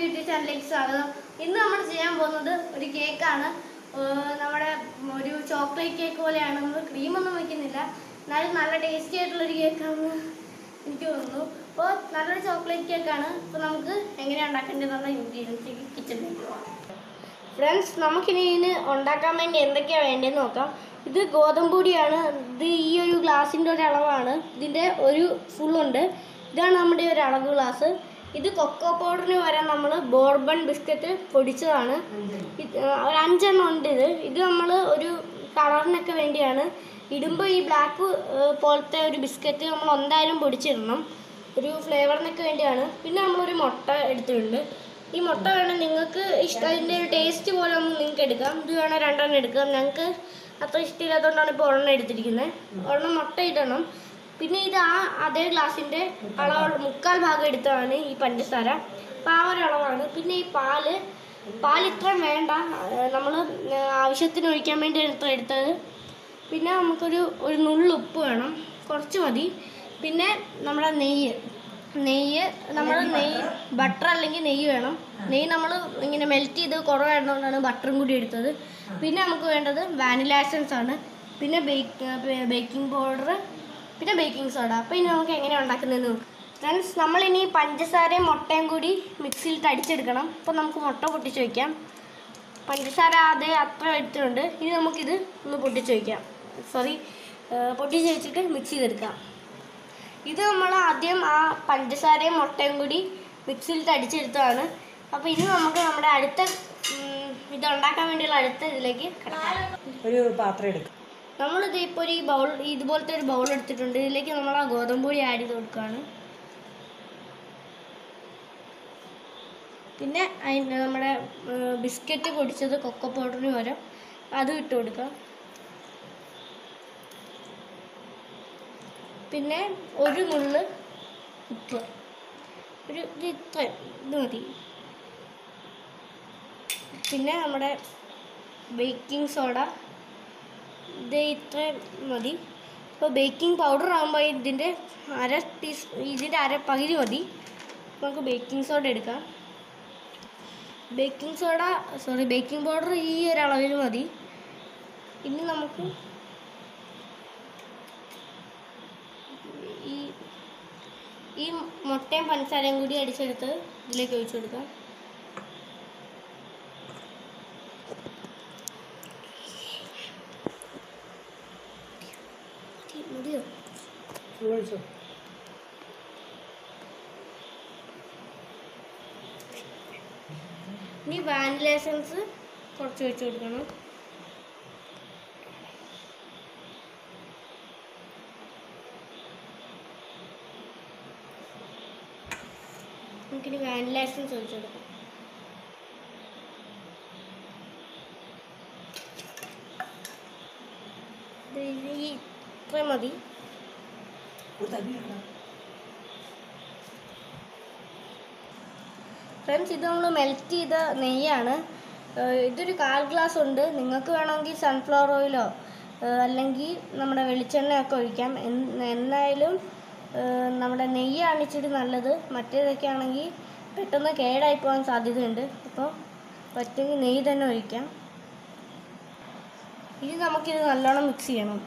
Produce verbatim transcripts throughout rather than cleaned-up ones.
YouTube ചാനലിലേക്ക് സ്വാഗതം. ഇന്ന് നമ്മൾ ചെയ്യാൻ പോകുന്നത് ഒരു കേക്കാണ്. നമ്മുടെ ഒരു ചോക്ലേറ്റ് കേക്ക് പോലെയാണ്. നമ്മൾ ക്രീമൊന്നും വയ്ക്കുന്നില്ല, എന്നാലും നല്ല ടേസ്റ്റി ആയിട്ടുള്ളൊരു കേക്കാണെന്ന് എനിക്ക് തോന്നുന്നു. അപ്പോൾ നല്ലൊരു ചോക്ലേറ്റ് കേക്കാണ്. അപ്പോൾ നമുക്ക് എങ്ങനെയാണ് ഉണ്ടാക്കേണ്ടതെന്നുള്ള ഇൻഗ്രീഡിയൻസ് കിച്ചണിലേക്ക് പോകാം. ഫ്രണ്ട്സ്, നമുക്കിനി ഇതിന് ഉണ്ടാക്കാൻ വേണ്ടി എന്തൊക്കെയാണ് വേണ്ടതെന്ന് നോക്കാം. ഇത് ഗോതമ്പ് പൊടിയാണ്. ഇത് ഈ ഒരു ഗ്ലാസിൻ്റെ ഒരു അളവാണ്. ഇതിൻ്റെ ഒരു ഫുള്ളുണ്ട്. ഇതാണ് നമ്മുടെ ഒരു അളവ് ഗ്ലാസ്. ഇത് കൊക്കോ പൗഡറിന് വരെ നമ്മൾ ബോർബൺ ബിസ്ക്കറ്റ് പൊടിച്ചതാണ്. ഒരു അഞ്ചെണ്ണം ഉണ്ട്. ഇത് ഇത് നമ്മൾ ഒരു കളറിനൊക്കെ വേണ്ടിയാണ്. ഇടുമ്പോൾ ഈ ബ്ലാക്ക് പോലത്തെ ഒരു ബിസ്ക്കറ്റ് നമ്മൾ എന്തായാലും പൊടിച്ചിടണം, ഒരു ഫ്ലേവറിനൊക്കെ വേണ്ടിയാണ്. പിന്നെ നമ്മളൊരു മുട്ട എടുത്തിട്ടുണ്ട്. ഈ മുട്ട വേണം നിങ്ങൾക്ക് ഇഷ്ടം, അതിൻ്റെ ഒരു ടേസ്റ്റ് പോലെ ഒന്ന് നിങ്ങൾക്ക് എടുക്കാം. ഇത് വേണം രണ്ടെണ്ണം എടുക്കാം. ഞങ്ങൾക്ക് അത്ര ഇഷ്ടമില്ലാത്തതുകൊണ്ടാണ് ഇപ്പോൾ ഒരെണ്ണം എടുത്തിരിക്കുന്നത്. ഒരെണ്ണം മുട്ട ഇടണം. പിന്നെ ഇത് ആ അതേ ഗ്ലാസിൻ്റെ അളവ് മുക്കാൽ ഭാഗം എടുത്തതാണ് ഈ പഞ്ചസാര. അപ്പോൾ ആ ഒരു അളവാണ്. പിന്നെ ഈ പാല് പാൽ ഇത്രയും വേണ്ട, നമ്മൾ ആവശ്യത്തിന് ഒഴിക്കാൻ വേണ്ടി ഇത്ര എടുത്തത്. പിന്നെ നമുക്കൊരു ഒരു നുള്ളുപ്പ് വേണം, കുറച്ച് മതി. പിന്നെ നമ്മുടെ നെയ്യ് നെയ്യ് നമ്മൾ നെയ്യ് ബട്ടർ അല്ലെങ്കിൽ നെയ്യ് വേണം. നെയ്യ് നമ്മൾ ഇങ്ങനെ മെൽറ്റ് ചെയ്ത് കുറവായിരുന്നുകൊണ്ടാണ് ബട്ടറും കൂടി എടുത്തത്. പിന്നെ നമുക്ക് വേണ്ടത് വാനില എസൻസ് ആണ്. പിന്നെ ബേക്ക് ബേക്കിംഗ് പൗഡർ, പിന്നെ ബേക്കിംഗ് സോഡ. അപ്പോൾ ഇനി നമുക്ക് എങ്ങനെയാണ് ഉണ്ടാക്കുന്നതെന്ന് നോക്കാം. ഫ്രണ്ട്സ്, നമ്മളിനി പഞ്ചസാരയും മുട്ടയും കൂടി മിക്സിയിൽ അടിച്ചെടുക്കണം. അപ്പോൾ നമുക്ക് മുട്ട പൊട്ടിച്ച് വയ്ക്കാം. പഞ്ചസാര അതേ അത്ര എടുത്തിട്ടുണ്ട്. ഇനി നമുക്കിത് ഒന്ന് പൊട്ടിച്ച് വയ്ക്കാം. സോറി പൊട്ടിച്ച് വെച്ചിട്ട് മിക്സ് ചെയ്തെടുക്കാം. ഇത് നമ്മൾ ആദ്യം ആ പഞ്ചസാരയും മുട്ടയും കൂടി മിക്സിയിൽ അടിച്ചെടുത്തതാണ്. അപ്പോൾ ഇനി നമുക്ക് നമ്മുടെ അടുത്ത ഇത് ഉണ്ടാക്കാൻ വേണ്ടിയുള്ള അടുത്ത ഇതിലേക്ക് ഒരു പാത്രം എടുക്കാം. നമ്മളിത് ഇപ്പോൾ ഒരു ബൗൾ ഇതുപോലത്തെ ഒരു ബൗൾ എടുത്തിട്ടുണ്ട്. ഇതിലേക്ക് നമ്മൾ ആ ഗോതമ്പ് പൊടി ആഡ് ചെയ്ത് കൊടുക്കുകയാണ്. പിന്നെ അതിൻ്റെ നമ്മുടെ ബിസ്ക്കറ്റ് പൊടിച്ചത് കൊക്കോ പൗഡറിന് പകരം അതും ഇട്ട് കൊടുക്കാം. പിന്നെ ഒരു നുള്ള് ഉപ്പ്, ഒരു ഇത് ഇത്ര ഇത് മതി. പിന്നെ നമ്മുടെ ബേക്കിംഗ് സോഡ, ഇത് ഇത്ര മതി. ഇപ്പോൾ ബേക്കിംഗ് പൗഡർ ആകുമ്പോൾ ഇതിൻ്റെ അര ടീസ് ഇതിൻ്റെ അര പകുതി മതി. നമുക്ക് ബേക്കിംഗ് സോഡ എടുക്കാം. Baking soda sorry baking powder ഈ ഒരു അളവിൽ മതി. ഇനി നമുക്ക് ഈ ഈ മുട്ടയും പഞ്ചസാരയും കൂടി അടിച്ചെടുത്ത് ഇതിലേക്ക് ഒഴിച്ചു കൊടുക്കാം. മതിയോ? ഇനി വാനില എസൻസ് കുറച്ച് ഒഴിച്ചു കൊടുക്കണം. നമുക്കിനി വാനില എസൻസ് ഒഴിച്ചു കൊടുക്കാം. ഈ ഇത്ര മതി. ഫ്രണ്ട്സ്, ഇത് നമ്മൾ മെൽറ്റ് ചെയ്ത നെയ്യാണ്. ഇതൊരു കാൽ ഗ്ലാസ് ഉണ്ട്. നിങ്ങൾക്ക് വേണമെങ്കിൽ സൺഫ്ലവർ ഓയിലോ അല്ലെങ്കിൽ നമ്മുടെ വെളിച്ചെണ്ണയൊക്കെ ഒഴിക്കാം. എന്നായാലും നമ്മുടെ നെയ്യാണ് ഇച്ചിരി നല്ലത്. മറ്റേതൊക്കെ ആണെങ്കിൽ പെട്ടെന്ന് കേടായി പോകാൻ സാധ്യതയുണ്ട്. അപ്പോൾ പറ്റുമെങ്കിൽ നെയ്യ് തന്നെ ഒഴിക്കാം. ഇനി നമുക്കിത് നല്ലോണം മിക്സ് ചെയ്യണം.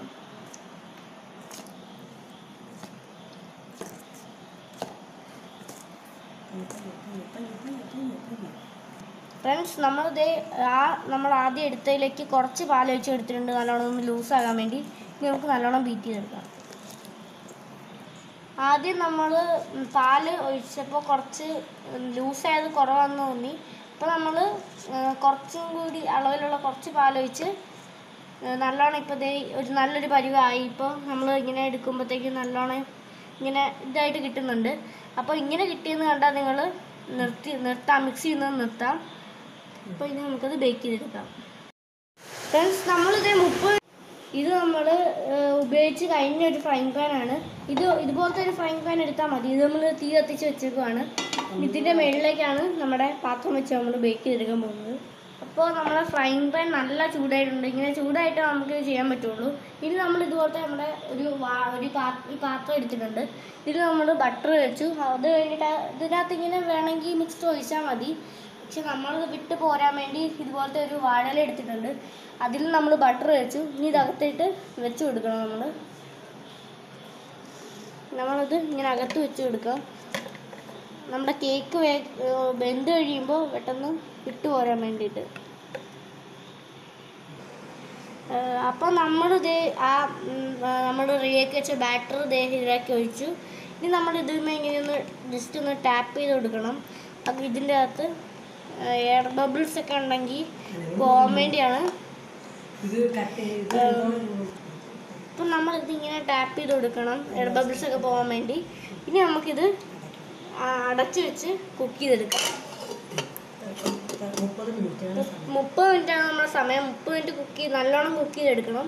ഫ്രണ്ട്സ്, നമ്മളിത് ആ നമ്മൾ ആദ്യം എടുത്തതിലേക്ക് കുറച്ച് പാൽ ഒഴിച്ച് എടുത്തിട്ടുണ്ട്, നല്ലോണം ഒന്ന് ലൂസാകാൻ വേണ്ടി. ഇനി നമുക്ക് നല്ലോണം ബീറ്റ് ചെയ്തെടുക്കാം. ആദ്യം നമ്മൾ പാല് ഒഴിച്ചപ്പോൾ കുറച്ച് ലൂസായത് കുറവാണെന്ന് തോന്നി. അപ്പോൾ നമ്മൾ കുറച്ചും കൂടി അളവിലുള്ള കുറച്ച് പാലൊഴിച്ച് നല്ലോണം ഇപ്പോൾ ദേ ഒരു നല്ലൊരു പരുവായി. ഇപ്പോൾ നമ്മൾ ഇങ്ങനെ എടുക്കുമ്പോഴത്തേക്കും നല്ലോണം ഇങ്ങനെ ഇതായിട്ട് കിട്ടുന്നുണ്ട്. അപ്പോൾ ഇങ്ങനെ കിട്ടിയെന്ന് കണ്ടാൽ നിങ്ങൾ നിർത്തി നിർത്താം മിക്സ് ചെയ്യുന്നത് നിർത്താം. അപ്പോൾ ഇനി നമുക്കത് ബേക്ക് ചെയ്തെടുക്കാം. ഫ്രണ്ട്സ്, നമ്മളിത് മുപ്പത് ഇത് നമ്മൾ ഉപയോഗിച്ച് കഴിഞ്ഞ ഒരു ഫ്രൈങ് പാനാണ്. ഇത് ഇതുപോലത്തെ ഒരു ഫ്രൈങ് പാൻ എടുത്താൽ മതി. ഇത് നമ്മൾ തീ കത്തിച്ച് വെച്ചേക്കുവാണ്. ഇതിൻ്റെ മുകളിലേക്കാണ് നമ്മുടെ പാത്രം വെച്ച് നമ്മൾ ബേക്ക് ചെയ്തെടുക്കാൻ പോകുന്നത്. അപ്പോൾ നമ്മുടെ ഫ്രൈങ് പാൻ നല്ല ചൂടായിട്ടുണ്ട്. ഇങ്ങനെ ചൂടായിട്ട് നമുക്ക് ചെയ്യാൻ പറ്റുള്ളൂ. ഇനി നമ്മൾ ഇതുപോലത്തെ നമ്മുടെ ഒരു വാ ഒരു പാ ഈ പാത്രം എടുത്തിട്ടുണ്ട്. ഇതിൽ നമ്മൾ ബട്ടർ വെച്ചു. അത് കഴിഞ്ഞിട്ട് ഇതിനകത്ത് ഇങ്ങനെ വേണമെങ്കിൽ മിക്സ്ഡ് ഒഴിച്ചാൽ മതി. പക്ഷെ നമ്മളത് വിട്ട് പോരാൻ വേണ്ടി ഇതുപോലത്തെ ഒരു വാഴല എടുത്തിട്ടുണ്ട്. അതിൽ നമ്മൾ ബട്ടർ വെച്ചു. ഇനി ഇതകത്തിട്ട് വെച്ച് കൊടുക്കണം. നമ്മൾ നമ്മളത് ഇങ്ങനെ അകത്ത് വെച്ച് കൊടുക്കുക. നമ്മുടെ കേക്ക് വേ വെന്ത് കഴിയുമ്പോൾ പെട്ടെന്ന് വിട്ടു പോരാൻ വേണ്ടിയിട്ട്. അപ്പോൾ നമ്മളിത് ആ നമ്മൾ റെഡിയാക്കി വെച്ച ബാറ്റർ ദേ ഇതിലാക്കി ഒഴിച്ചു. ഇനി നമ്മൾ ഇതിന്മേൽ ഇങ്ങനെ ഒന്ന് ജസ്റ്റ് ഒന്ന് ടാപ്പ് ചെയ്ത് കൊടുക്കണം. അപ്പോൾ ഇതിൻ്റെ അകത്ത് എയർ ബബിൾസ് ഒക്കെ ഉണ്ടെങ്കിൽ പോകാൻ വേണ്ടിയാണ്. അപ്പം നമ്മളിതിങ്ങനെ ടാപ്പ് ചെയ്ത് കൊടുക്കണം, എയർ ബബിൾസ് ഒക്കെ പോകാൻ വേണ്ടി. ഇനി നമുക്കിത് അടച്ച് വെച്ച് കുക്ക് ചെയ്തെടുക്കാം. മുപ്പത് മിനിറ്റാണ് നമ്മുടെ സമയം. മുപ്പത് മിനിറ്റ് കുക്ക് ചെയ്ത് നല്ലോണം കുക്ക് ചെയ്തെടുക്കണം.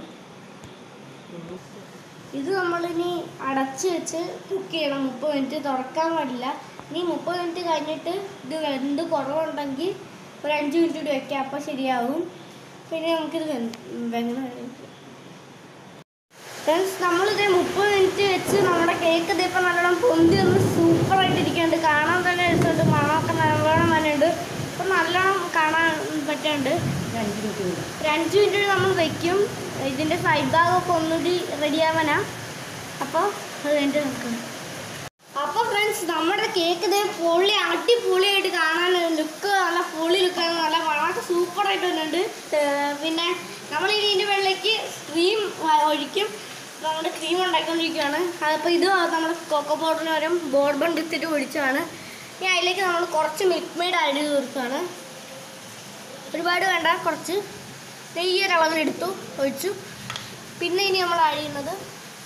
ഇത് നമ്മളിനി അടച്ച് വെച്ച് കുക്ക് ചെയ്യണം. മുപ്പത് മിനിറ്റ് തുറക്കാൻ പാടില്ല. ഇനി മുപ്പത് മിനിറ്റ് കഴിഞ്ഞിട്ട് ഇത് വെന്ത് കുറവുണ്ടെങ്കിൽ ഒരു അഞ്ച് മിനിറ്റ് കൂടി വെക്കാം. അപ്പോൾ ശരിയാവും. പിന്നെ നമുക്കിത് വെങ്ങ ഫ്രണ്ട്സ്, നമ്മളിത് മുപ്പത് മിനിറ്റ് വെച്ച് നമ്മുടെ കേക്ക് ഇതിപ്പോൾ നല്ലോണം പൊന്തി ഒന്ന് സൂപ്പറായിട്ടിരിക്കുന്നുണ്ട്. കാണാൻ തന്നെ രസമുണ്ട്. മണമൊക്കെ നല്ലോണം വന്നുണ്ട്. അപ്പം നല്ലോണം കാണാൻ പറ്റുന്നുണ്ട്. ഒരു അഞ്ച് മിനിറ്റ് നമ്മൾ വയ്ക്കും. ഇതിൻ്റെ സൈഡ് ഭാഗമൊക്കെ ഒന്നുകൂടി റെഡിയാവാനാ. അപ്പോൾ അത് കഴിഞ്ഞിട്ട് നോക്കണം. അപ്പോൾ ഫ്രണ്ട്സ്, നമ്മുടെ കേക്ക് ഇതേ പൊളി അടിപൊളിയായിട്ട് കാണാൻ ലുക്ക് നല്ല പൊളി ലുക്കാണ്. നല്ല മണമൊക്കെ സൂപ്പറായിട്ട് വരുന്നുണ്ട്. പിന്നെ നമ്മൾ ഇതിൻ്റെ വെള്ളയ്ക്ക് ക്രീം ഒഴിക്കും. നമ്മുടെ ക്രീം ഉണ്ടാക്കിക്കൊണ്ടിരിക്കുകയാണ്. അതിപ്പോൾ ഇത് നമ്മുടെ കൊക്കോ പൗഡറിന് പകരം ബോർബൺ ബിസ്ക്കറ്റ് ഒഴിച്ചാണ്. ഇനി അതിലേക്ക് നമ്മൾ കുറച്ച് മിൽക്ക് മെയ്ഡ് ആഡ് ചെയ്ത് കൊടുക്കുകയാണ്. ഒരുപാട് വേണ്ട, കുറച്ച് നെയ്യൊരളവിലെടുത്തു ഒഴിച്ചു. പിന്നെ ഇനി നമ്മൾ ആഡ് ചെയ്യുന്നത്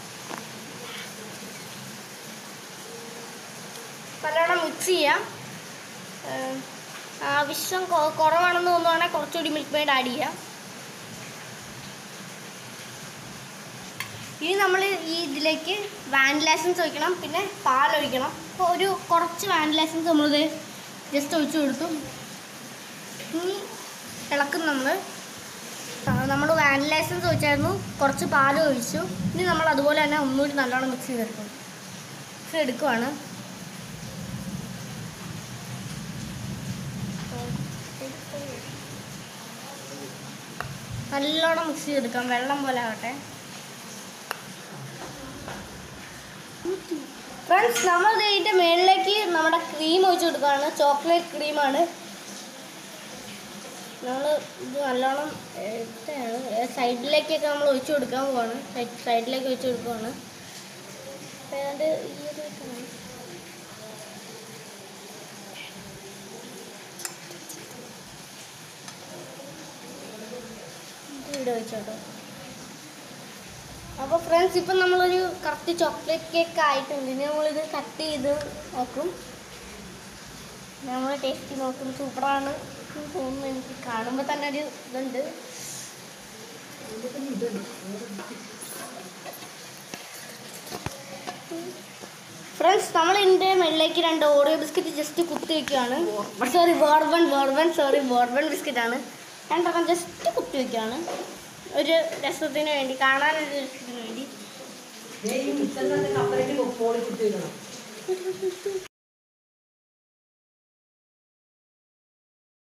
നല്ലോണം മിക്സ് ചെയ്യാം. ആവശ്യം കുറവാണെന്ന് തോന്നുവാണെങ്കിൽ കുറച്ചുകൂടി മിൽക്ക് മെയ്ഡ് ആഡ് ചെയ്യാം. ഇനി നമ്മൾ ഈ ഇതിലേക്ക് വാനില എസൻസ് ഒഴിക്കണം. പിന്നെ പാലൊഴിക്കണം. അപ്പോൾ ഒരു കുറച്ച് വാനില എസൻസ് നമ്മളിത് ജസ്റ്റ് ഒഴിച്ചു കൊടുത്തു. ഇനി ഇളക്കും. നമ്മൾ നമ്മൾ വാനില എസൻസ് ഒഴിച്ചായിരുന്നു, കുറച്ച് പാൽ ഒഴിച്ചു. ഇനി നമ്മൾ അതുപോലെ തന്നെ ഒന്നുകൂടി നല്ലോണം മിക്സ് ചെയ്തെടുക്കും മിക്സ് എടുക്കുവാണ്. നല്ലോണം മിക്സ് ചെയ്തെടുക്കാം. വെള്ളം പോലെ ആവട്ടെ. ഫ്രണ്ട്സ്, നമ്മൾ ഇതിൻ്റെ മുകളിലേക്ക് നമ്മുടെ ക്രീം ഒഴിച്ച് കൊടുക്കുകയാണ്. ചോക്ലേറ്റ് ക്രീമാണ്. നമ്മൾ ഇത് നല്ലോണം സൈഡിലേക്കൊക്കെ നമ്മൾ ഒഴിച്ചു കൊടുക്കാൻ പോവാണ്. സൈഡിലേക്ക് ഒഴിച്ച് കൊടുക്കുവാണ്. ഏതാണ്ട് ഈ ഒരു ഇവിടെ വെച്ചോട്ടോ. അപ്പോൾ ഫ്രണ്ട്സ്, ഇപ്പം നമ്മളൊരു കറക്റ്റ് ചോക്ലേറ്റ് കേക്ക് ആയിട്ടുണ്ട്. ഇനി നമ്മളിത് കട്ട് ചെയ്ത് നോക്കും. നമ്മൾ ടേസ്റ്റ് നോക്കും. സൂപ്പറാണ് തോന്നുന്നു. എനിക്ക് കാണുമ്പോൾ തന്നെ ഒരു ഇതുണ്ട്. ഫ്രണ്ട്സ്, നമ്മൾ ഇതിൻ്റെ മുകളിലേക്ക് രണ്ട് ഓറിയോ ബിസ്ക്കറ്റ് ജസ്റ്റ് കുത്തി വയ്ക്കുകയാണ്. Sorry bourbon bourbon sorry bourbon ബിസ്ക്കറ്റാണ്. രണ്ടെണ്ണം ജസ്റ്റ് കുത്തി വയ്ക്കുകയാണ്. ഒരു രസത്തിന് വേണ്ടി, കാണാനൊരു രസത്തിന് വേണ്ടി.